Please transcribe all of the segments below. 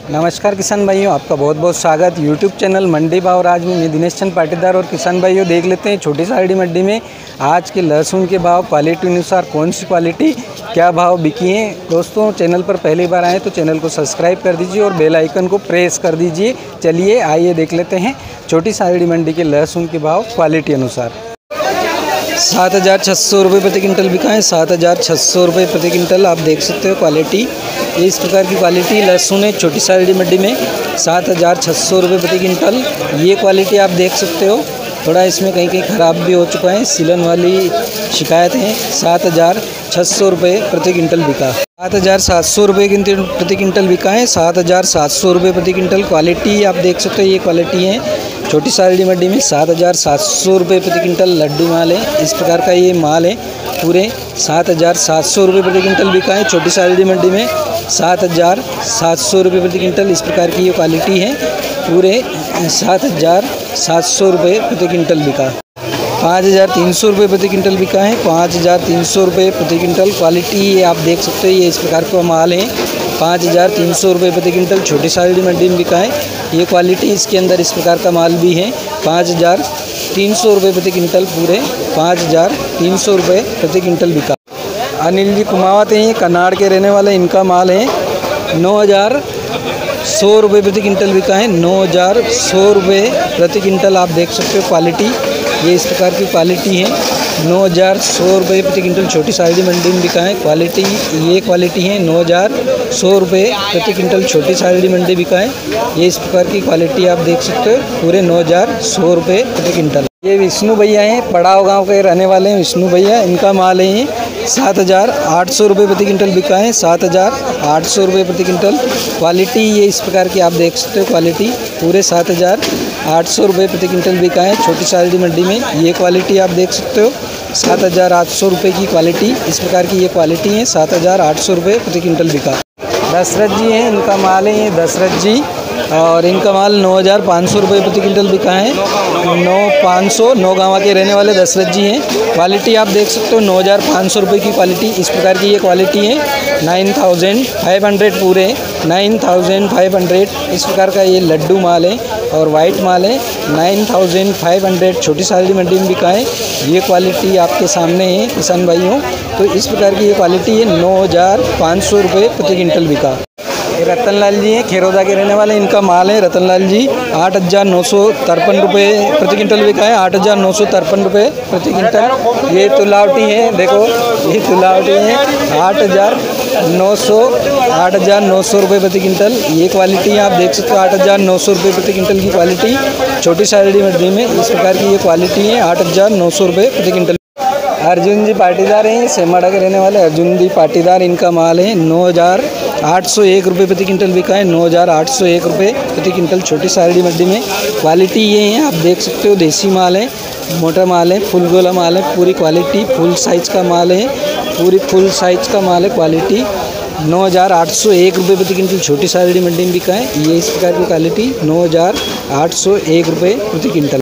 नमस्कार किसान भाइयों, आपका बहुत बहुत स्वागत यूट्यूब चैनल मंडी भाव राज में। मैं दिनेश चंद पाटीदार। और किसान भाइयों देख लेते हैं छोटी साड़ी मंडी में आज के लहसुन के भाव, क्वालिटी अनुसार कौन सी क्वालिटी क्या भाव बिकी है। दोस्तों चैनल पर पहली बार आए तो चैनल को सब्सक्राइब कर दीजिए और बेल आइकन को प्रेस कर दीजिए। चलिए आइए देख लेते हैं छोटी साड़ी मंडी के लहसुन के भाव क्वालिटी अनुसार। 7,600 रुपये प्रति क्विंटल बिका है। 7,600 रुपये प्रति क्विंटल आप देख सकते हो। क्वालिटी इस प्रकार की क्वालिटी लहसुन है छोटी साड़ी मंडी में 7,600 रुपये प्रति क्विंटल। ये क्वालिटी आप देख सकते हो। थोड़ा इसमें कहीं कहीं ख़राब भी हो चुका है, सीलन वाली शिकायत है। 7,600 रुपये प्रति क्विंटल बिका। 7,700 रुपये प्रति क्विंटल बिका है। 7,700 रुपये प्रति क्विंटल। क्वालिटी आप देख सकते हो, ये क्वालिटी है छोटी साड़ी मंडी में 7,700 रुपये प्रति क्विंटल। लड्डू माल है, इस प्रकार का ये माल है। पूरे 7,700 रुपये प्रति क्विंटल बिका है छोटी साड़ी मंडी में। 7,700 रुपये प्रति क्विंटल इस प्रकार की ये क्वालिटी है। पूरे 7,700 रुपये प्रति क्विंटल बिका। 5,300 रुपये प्रति क्विंटल बिका है। 5,300 रुपये प्रति क्विंटल। क्वालिटी आप देख सकते हो, ये इस प्रकार का माल है। 5,300 रुपये प्रति क्विंटल छोटी साड़ी मंडी में बिका है। ये क्वालिटी इसके अंदर इस प्रकार का माल भी है। 5,300 रुपये प्रति क्विंटल। पूरे 5,300 रुपये प्रति क्विंटल बिका। अनिल जी कुमावत हैं, ये कनाड़ के रहने वाले, इनका माल है 9,100 रुपये प्रति क्विंटल बिका है। 9,100 रुपये प्रति क्विंटल आप देख सकते हो। क्वालिटी ये इस प्रकार की क्वालिटी है। 9,100 रुपये प्रति क्विंटल छोटी साड़ी मंडी में बिका है। क्वालिटी ये क्वालिटी है। 9,100 रुपये प्रति क्विंटल छोटी साड़ी मंडी बिका है। ये इस प्रकार की क्वालिटी आप देख सकते हो। पूरे 9,100 रुपये प्रति क्विंटल। ये विष्णु भैया हैं, पड़ाव गांव के रहने वाले हैं विष्णु भैया, इनका माल है ये 7,800 रुपये प्रति क्विंटल बिका है। 7,800 रुपये प्रति क्विंटल। क्वालिटी ये इस प्रकार की आप देख सकते हो। क्वालिटी पूरे 7,800 रुपये प्रति क्विंटल बिका है छोटी साड़ी मंडी में। ये क्वालिटी आप देख सकते हो। 7,800 रुपये की क्वालिटी इस प्रकार की ये क्वालिटी है। 7,800 रुपये प्रति क्विंटल बिका। दशरथ जी हैं, इनका माल है ये दशरथ जी, और इनका माल 9,500 रुपये प्रति क्विंटल बिका है। 9,500 नौगांवा के रहने वाले दशरथ जी हैं। क्वालिटी आप देख सकते हो। 9,500 रुपये की क्वालिटी इस प्रकार की ये क्वालिटी है। 9,500 पूरे 9,500 इस प्रकार का ये लड्डू माल है और वाइट माल है। 9,500 छोटी साड़ी मंडी में बिका है। ये क्वालिटी आपके सामने है किसान भाइयों। तो इस प्रकार की ये क्वालिटी है। 9,500 रुपये प्रति क्विंटल बिका। रतनलाल जी हैं, खेरोदा के रहने वाले, इनका माल है रतनलाल जी 8,953 रुपये प्रति क्विंटल बिका है। 8,953 रुपये प्रति क्विंटल। ये तुलावटी है, देखो ये तुलावटी है 8,900 रुपये प्रति क्विंटल। ये क्वालिटी आप देख सकते हो। 8,900 रुपये प्रति क्विंटल की क्वालिटी छोटी साड़ी मंडी में इस प्रकार की ये क्वालिटी है। 8,900 रुपये प्रति क्विंटल। अर्जुन जी पाटीदार हैं, सेमाड़ा के रहने वाले अर्जुन जी पाटीदार, इनका माल है 9,801 रुपये प्रति क्विंटल बिका है। 9,801 रुपये प्रति क्विंटल छोटी साड़ी मंडी में। क्वालिटी ये है आप देख सकते हो। देसी माल है, मोटा माल है, फुल गोला माल है। पूरी क्वालिटी फुल साइज़ का माल है। पूरी फुल साइज़ का माल है। क्वालिटी 9,801 रुपये प्रति क्विंटल छोटी साड़ी मंडी में बिका है। ये इस प्रकार की क्वालिटी 9,801 रुपये प्रति क्विंटल।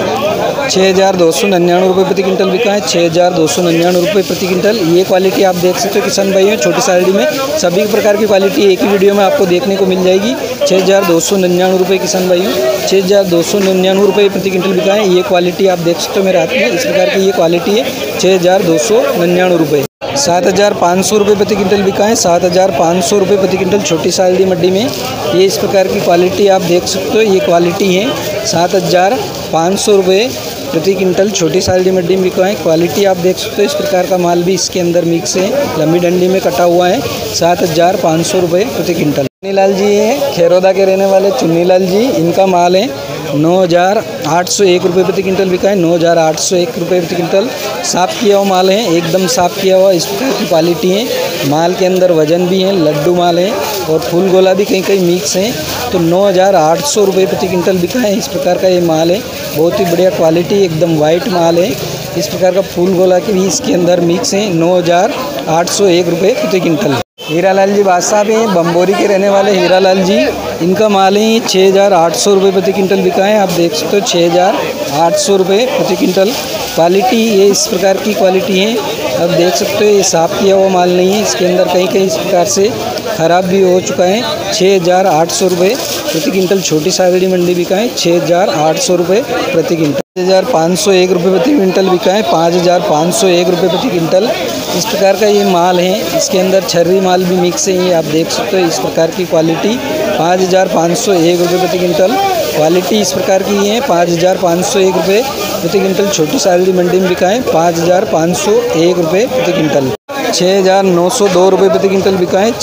6,299 रुपये प्रति क्विंटल बिका है। 6,299 रुपये प्रति क्विंटल। ये क्वालिटी आप देख सकते हो किसान भाइयों। छोटी साड़ी में सभी प्रकार की क्वालिटी एक ही वीडियो में आपको देखने को मिल जाएगी। 6,299 रुपये किसान भाइयों। 6,299 रुपये प्रति क्विंटल बिका है। ये क्वालिटी आप देख सकते हो मेरे हाथ में। इस प्रकार की ये क्वालिटी है। 6,299 रुपये। 7,500 रुपये प्रति क्विंटल बिका है। 7,500 रुपये प्रति क्विंटल छोटी साड़ी मंडी में। ये इस प्रकार की क्वालिटी आप देख सकते हो। ये क्वालिटी है 7,500 रुपये प्रति क्विंटल छोटी साड़ी मंडी में बिका है। क्वालिटी आप देख सकते हो। इस प्रकार का माल भी इसके अंदर मिक्स है, लंबी डंडी में कटा हुआ है। 7,500 रुपये प्रति क्विंटल। चुन्नीलाल जी हैं, खेरोदा के रहने वाले चुन्नीलाल जी, इनका माल है 9,801 रुपये प्रति क्विंटल बिका है। 9,801 रुपये प्रति क्विंटल। साफ़ किया हुआ माल है, एकदम साफ़ किया हुआ इस प्रकार की क्वालिटी है। माल के अंदर वजन भी है, लड्डू माल है और फूल गोला भी कहीं कहीं मिक्स है। तो 9,800 रुपये प्रति क्विंटल बिका है। इस प्रकार का ये माल है, बहुत ही बढ़िया क्वालिटी, एकदम वाइट माल है। इस प्रकार का फूल गोला के भी इसके अंदर मिक्स है। 9,801 रुपये प्रति क्विंटल। हीरालाल जी बादशाह भी हैं, बम्बोरी के रहने वाले हीरालाल जी, इनका माल ही 6,800 रुपये प्रति क्विंटल बिका है। आप देख सकते हो 6,800 रुपये प्रति क्विंटल। क्वालिटी ये इस प्रकार की क्वालिटी है। आप देख सकते हो ये साफ़ किया हुआ माल नहीं है, इसके अंदर कहीं कहीं इस प्रकार से ख़राब भी हो चुका है। 6,800 रुपये प्रति क्विंटल छोटी सावड़ी मंडी बिका है। 6,800 रुपये प्रति क्विंटल। 5,501 रुपये प्रति क्विंटल बिका है। 5,501 रुपये प्रति क्विंटल इस प्रकार का ये माल है। इसके अंदर छर्री माल भी मिक्स है। ये आप देख सकते हो इस प्रकार की क्वालिटी। 5,501 रुपये प्रति क्विंटल क्वालिटी इस प्रकार की है। 5,501 रुपये प्रति क्विंटल छोटी सावड़ी मंडी में बिका है। 5,501 रुपये प्रति क्विंटल। 6,902 रुपये प्रति क्विंटल बिका है।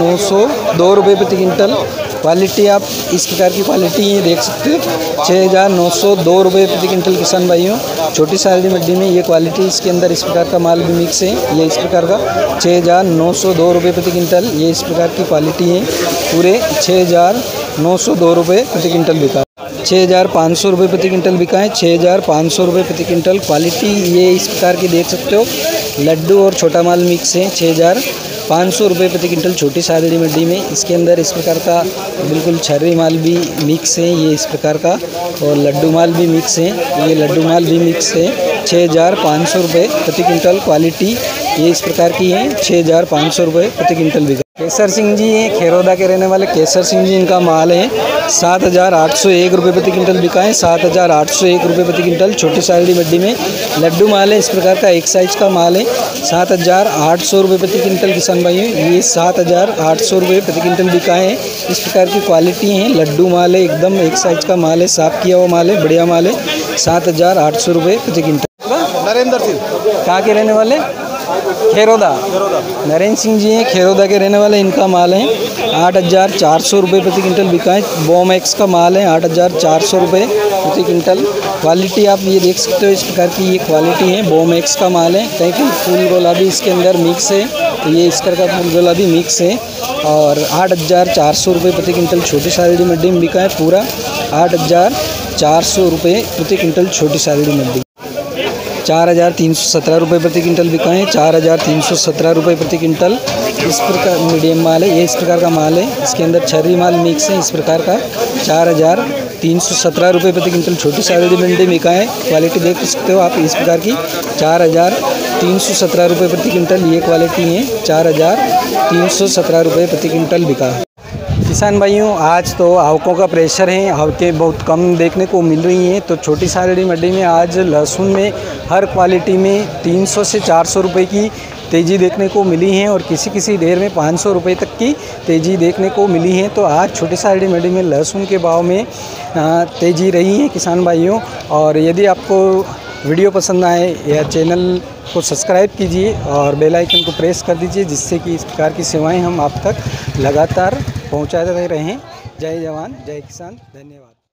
6,902 रुपये प्रति क्विंटल क्वालिटी आप इस प्रकार की क्वालिटी ये देख सकते हो। 6,902 रुपये प्रति क्विंटल किसान भाइयों छोटी सावड़ी मंडी में ये क्वालिटी। इसके अंदर इस प्रकार का माल भी मिक्स है। ये इस प्रकार का 6,902 रुपये प्रति क्विंटल ये इस प्रकार की क्वालिटी है। पूरे 6,902 रुपये प्रति क्विंटल बिका। 6,500 रुपये प्रति क्विंटल बिका है। 6,500 रुपये प्रति क्विंटल क्वालिटी ये इस प्रकार की देख सकते हो। लड्डू और छोटा माल मिक्स है। 6,500 रुपये प्रति क्विंटल छोटी सावड़ी मंडी में। इसके अंदर इस प्रकार का बिल्कुल छर्री माल भी मिक्स है। ये इस प्रकार का और लड्डू माल भी मिक्स है। ये लड्डू माल भी मिक्स है। 6,500 रुपये प्रति क्विंटल क्वालिटी ये इस प्रकार की है। 6,500 रुपये प्रति क्विंटल बिका। केसर सिंह जी हैं खेरोदा के रहने वाले केसर सिंह जी, इनका माल है 7,801 रुपये प्रति क्विंटल बिका है। 7,801 रुपये प्रति क्विंटल छोटी सावड़ी मंडी में। लड्डू माल है इस प्रकार का एक साइज का माल है। 7,800 रुपये प्रति क्विंटल किसान भाइयों ये 7,800 रुपये प्रति क्विंटल बिका है। इस प्रकार की क्वालिटी है। लड्डू माल है एकदम एक साइज का माल है। साफ़ किया हुआ माल है, बढ़िया माल है। 7,800 रुपये प्रति क्विंटल। नरेंद्र सिंह कहाँ के रहने वाले? खेरोदा। नरेंद्र सिंह जी हैं खेरोदा के रहने वाले। इनका माल है 8,400 रुपये प्रति क्विंटल बिका है। बॉम एक्स का माल है 8,400 रुपये प्रति क्विंटल। क्वालिटी आप ये देख सकते हो इस प्रकार की ये क्वालिटी है। बॉम एक्स का माल है। कहीं कहीं फूल गोला भी इसके अंदर मिक्स है। तो ये इस प्रकार का फूल गोला भी मिक्स है। और 8,400 रुपये प्रति क्विंटल छोटी सावड़ी मंडी में बिका है। पूरा 8,400 रुपये प्रति क्विंटल छोटी सावड़ी मंडी। 4,317 रुपये प्रति क्विंटल बिका है। 4,317 रुपये प्रति क्विंटल इस प्रकार मीडियम माल है। ये इस प्रकार का माल है। इसके अंदर छर्री माल मिक्स है इस प्रकार का। 4,317 रुपये प्रति क्विंटल छोटी सावड़ी मंडी में बिका है। क्वालिटी देख सकते हो आप इस प्रकार की। 4,317 रुपये प्रति क्विंटल ये क्वालिटी है। 4,317 रुपये प्रति क्विंटल बिका। किसान भाइयों आज तो आवकों का प्रेशर है। आवकें बहुत कम देखने को मिल रही हैं। तो छोटी सावड़ी मंडी में आज लहसुन में हर क्वालिटी में 300 से 400 रुपये की तेज़ी देखने को मिली है और किसी किसी ढेर में 500 रुपये तक की तेज़ी देखने को मिली है। तो आज छोटी सावड़ी मंडी में लहसुन के भाव में तेज़ी रही है किसान भाइयों। और यदि आपको वीडियो पसंद आए या चैनल को सब्सक्राइब कीजिए और बेल आइकन को प्रेस कर दीजिए, जिससे कि इस प्रकार की सेवाएं हम आप तक लगातार पहुंचाते रहें। जय जवान जय किसान, धन्यवाद।